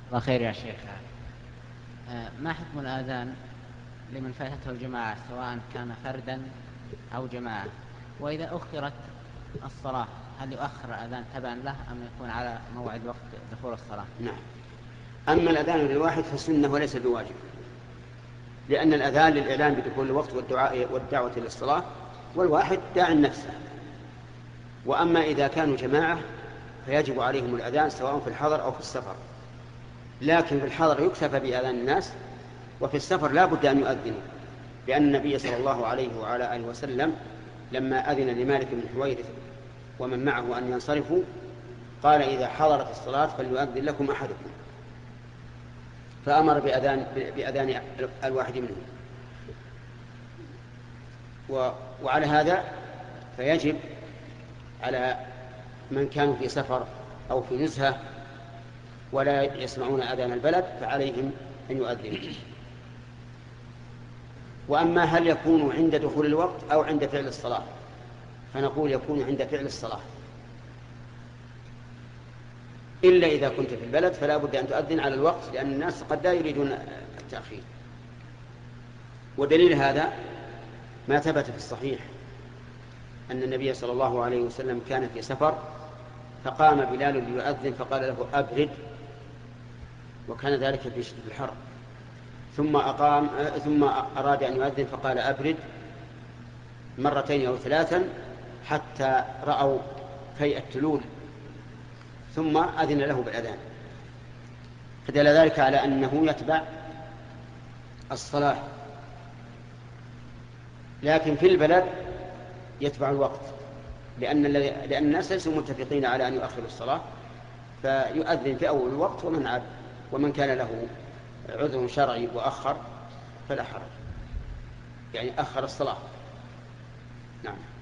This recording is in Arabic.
الله خير يا شيخ. ما حكم الآذان لمن فاتته الجماعة سواء كان فردا أو جماعة؟ وإذا أخرت الصلاة هل يؤخر الأذان تبعا له أم يكون على موعد وقت دخول الصلاة؟ نعم. أما الأذان للواحد فسنة وليس بواجب، لأن الأذان للإعلان بدخول الوقت والدعوة للصلاة، والواحد داع نفسه. وأما إذا كانوا جماعة فيجب عليهم الأذان سواء في الحضر أو في السفر، لكن في الحضر يكتفى بأذان الناس، وفي السفر لا بد أن يؤذنوا، لأن النبي صلى الله عليه وعلى آله وسلم لما أذن لمالك بن حويرث ومن معه أن ينصرفوا قال: إذا حضرت الصلاة فليؤذن لكم أحدكم، فأمر بأذان الواحد منهم. وعلى هذا فيجب على من كانوا في سفر أو في نزهة ولا يسمعون أذان البلد فعليهم أن يؤذنوا. وأما هل يكون عند دخول الوقت أو عند فعل الصلاة، فنقول يكون عند فعل الصلاة، إلا إذا كنت في البلد فلا بد أن تؤذن على الوقت، لأن الناس قد لا يريدون التأخير. ودليل هذا ما ثبت في الصحيح أن النبي صلى الله عليه وسلم كان في سفر فقام بلال ليؤذن فقال له: أبرد، وكان ذلك في شدة الحر، ثم أراد أن يؤذن فقال: أبرد مرتين أو ثلاثا حتى رأوا فيء التلول، ثم أذن له بالأذان. فدل ذلك على أنه يتبع الصلاة، لكن في البلد يتبع الوقت، لأن الناس ليسوا متفقين على أن يؤخروا الصلاة، فيؤذن في أول الوقت، ومن كان له عذر شرعي وأخر فلا حرج، يعني أخر الصلاة. نعم.